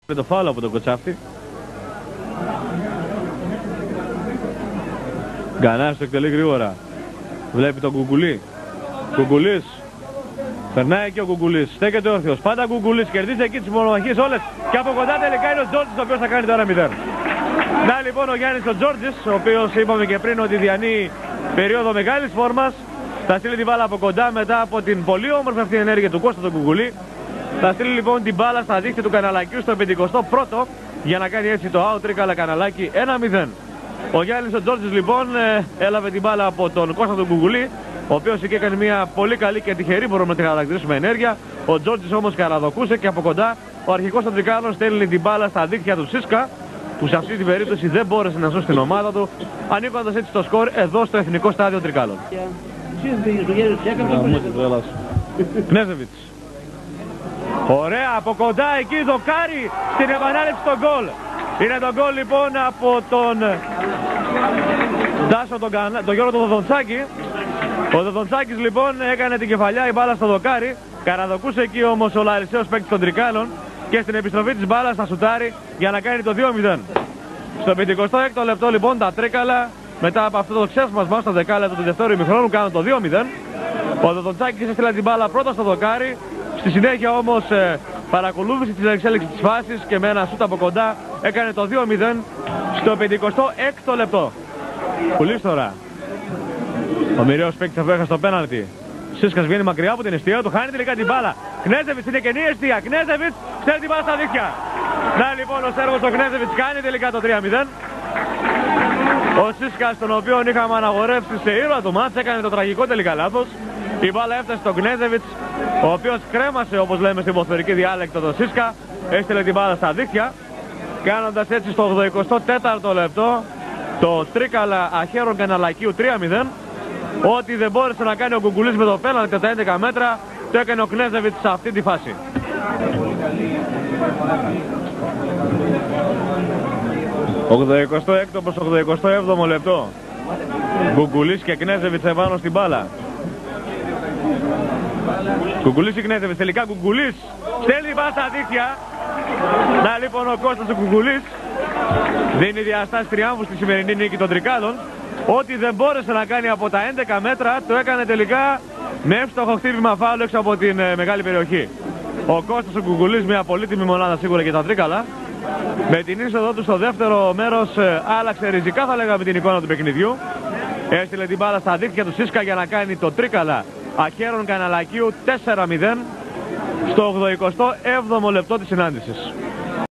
Με το φάουλο από τον Κοτσάφτη. Γκανάς το εκτελεί γρήγορα. Βλέπει τον Κουκουλή. Κουκουλής. Περνάει και ο Κουκουλής. Στέκεται όρθιος. Πάντα Κουκουλής. Κερδίζει εκεί τις μονομαχίες όλες. Και από κοντά τελικά είναι ο Τζόρτζης, ο οποίος θα κάνει τώρα 0. Να λοιπόν ο Γιάννης ο Τζόρτζης, ο οποίος είπαμε και πριν ότι διανύει περίοδο μεγάλης φόρμας. Θα στείλει την μπάλα από κοντά μετά από την πολύ όμορφη αυτή ενέργεια του Κώστα τον Κουκουλή. Θα στείλει λοιπόν την μπάλα στα δίχτυα του Καναλακιού στο 51ο για να κάνει έτσι το out τρίκαλα Καναλάκη 1-0. Ο Γιάννης ο Τζόρτζης λοιπόν έλαβε την μπάλα από τον Κώστα τον Κουκουλή, ο οποίος εκεί έκανε μια πολύ καλή και τυχερή, μπορούμε να τη χαρακτηρίσουμε, ενέργεια. Ο Τζόρτζης όμως καραδοκούσε και από κοντά ο αρχικός των Τρικάλων στέλνει την μπάλα στα δίχτυα του Σίσκα, που σε αυτή την περίπτωση δεν μπόρεσε να σώσει την ομάδα του, ανοίγοντας έτσι το σκορ εδώ στο Εθνικό Στάδιο Τρικάλων. Κνέζεβιτς. Ωραία, από κοντά εκεί δοκάρι στην επανάληψη των γκολ. Είναι το γκολ λοιπόν από τον Ντάσο, τον Γιώργο τον Δοδοντσάκη. Ο Δοδοντσάκης λοιπόν έκανε την κεφαλιά, η μπάλα στο δοκάρι. Καραδοκούσε εκεί όμως ο Λαρισαίος παίκτης των Τρικάλων και στην επιστροφή της μπάλας θα σουτάρει για να κάνει το 2-0. Στο 56ο λεπτό λοιπόν τα Τρίκαλα, μετά από αυτό το ξέσπασμα στο δεκάλεπτο του δεύτερου ημιχρόνου, κάνουν το 2-0. Ο Δοδοντσάκης έστειλε την μπάλα πρώτα στο δοκάρι. Στη συνέχεια όμως παρακολούθησε τις εξέλιξεις της φάσης και με ένα σούτ από κοντά έκανε το 2-0 στο 56ο λεπτό. Πολύ τώρα. Ο μοιραίος παίκτης αφού έχασε το πέναλτι. Σίσκας βγαίνει μακριά από την εστία του, χάνει τελικά την μπάλα. Κνέζεβιτς είναι καινή εστία. Κνέζεβιτς στέλνει την μπάλα στα δίχτυα. Να λοιπόν ο Σέρβος ο Κνέζεβιτς κάνει τελικά το 3-0. Ο Σίσκας, τον οποίο είχαμε αναγορεύσει σε ήρωα του μάτς, έκανε το τραγικό τελικά λάθος. Η μπάλα έφτασε στον Κνέζεβιτς, ο οποίος κρέμασε, όπως λέμε στην ποδοσφαιρική διάλεκτο, τον Σίσκα. Έστειλε την μπάλα στα δίχτυα, κάνοντας έτσι στο 84ο λεπτό το τρίκαλα αχαίρων Καναλακίου 3-0. Ό,τι δεν μπόρεσε να κάνει ο Κουκουλής με το πέναλτι τα 11 μέτρα, το έκανε ο Κνέζεβιτς σε αυτή τη φάση. Ο 86ο προς 87ο λεπτό. Κουκουλής και Κνέζεβιτς επάνω στην μπάλα. Κουκουλής ή Κνέζεβιτς, τελικά Κουκουλής στέλνει μπάλα στα δίχτυα. Να λοιπόν ο Κώστας ο Κουκουλής δίνει διαστάσεις τριάμβου στη σημερινή νίκη των Τρικάλων. Ό,τι δεν μπόρεσε να κάνει από τα 11 μέτρα το έκανε τελικά με εύστοχο χτύπημα φάουλ έξω από την μεγάλη περιοχή. Ο Κώστας ο Κουκουλής, μια πολύτιμη μονάδα σίγουρα για τα Τρίκαλα. Με την είσοδο του στο δεύτερο μέρος άλλαξε ριζικά, θα λέγαμε, την εικόνα του παιχνιδιού. Έστειλε την μπάλα στα δίχτυα του Σίσκα για να κάνει το Τρίκαλα αχαίρων Καναλακίου 4-0 στο 87ο λεπτό της συνάντησης.